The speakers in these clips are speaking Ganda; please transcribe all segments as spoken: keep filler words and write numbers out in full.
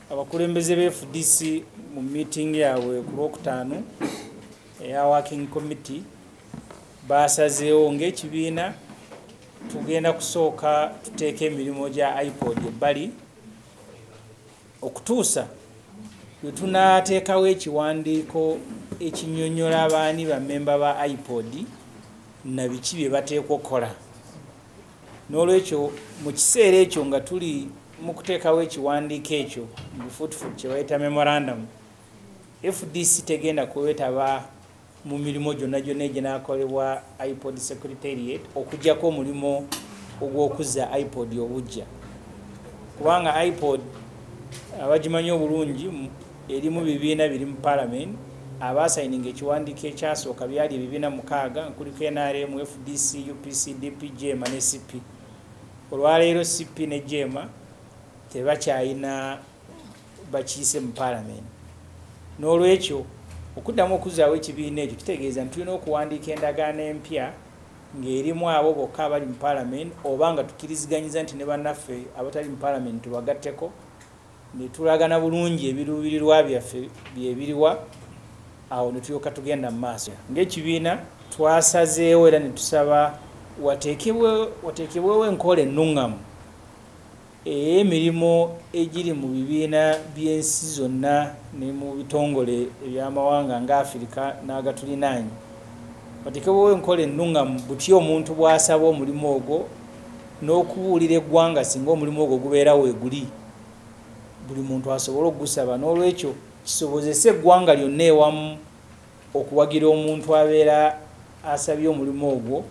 abakulembeze be F D C mu meeting yawe ku Lwokutaano eya working committee basazeewo ng'ekibiina tugenda kusooka tuteeka emirimu gya I P O D ebbali okutuusa lwe tunaateekawo ekiwandiiko ekinnyonnyola abaani bammemba ba I P O D na biki bye bateekwa okukola. N'olwekyo mu kiseera ekyo nga tuli mu kuteekawo ekiwandiiko ekyo mu bufuutifuuti kye bayita memorandum, F D C tegenda kwetaba mu mirimu gyonna gyonna eginaakolebwa I P O D Secretariat okuggyako omulimu ogw'okuzza I P O D obujja. Kubanga I P O D abagimanyi obulungi eri mu bibiina biri mu Parliament abaasayininga ekiwandiiko ekyasooka byali ebibiina mukaaga nkuliko N R M, F D C, U P C, D P, J E M A ne C P. Olwaleero C P ne J E M A tebakyayina bakiise mu Parliament. N'olwekyo okuddamu okuzzaawo ekibiina ekyo kitegeeza nti tulina okuwandiika endagaano empya ng'erimu abo bokka abali mu Parliament oba nga tukkiriziganyiza nti ne bannaffe abatali mu Parliament tubagatteko ne tulagana bulungi ebiruubirirwa byaffe byebiriwa, awo ne tulyoka tugenda mu maaso. Ng'ekibiina twasazeewo era ne tusaba wateekebwewo enkola ennuŋŋamu ey'emirimu egiri mu bibiina by'ensi zonna ne mu bitongole eby'amawanga nga Afirika n'agatulinaanyi. Wateekebwewo enkola ennuŋŋamu butya omuntu bw'asaba omulimu ogwo n'okubuulira eggwanga singa omulimu ogwo gubeerawo eguli, buli muntu asobole okugusaba. N'olwekyo kisobozese eggwanga lyonna ewamu okuwagira omuntu abeera asabye omulimu ogwo,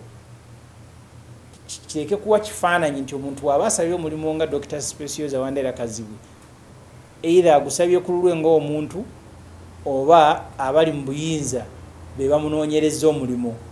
kireke kuwa kifaananyi nti omuntu waba asabye omulimu nga Doctor Specioza Wandera Kazibwe either agusabye ku lulwe ng'omuntu oba abali mu buyinza be bamunoonyereza omulimu.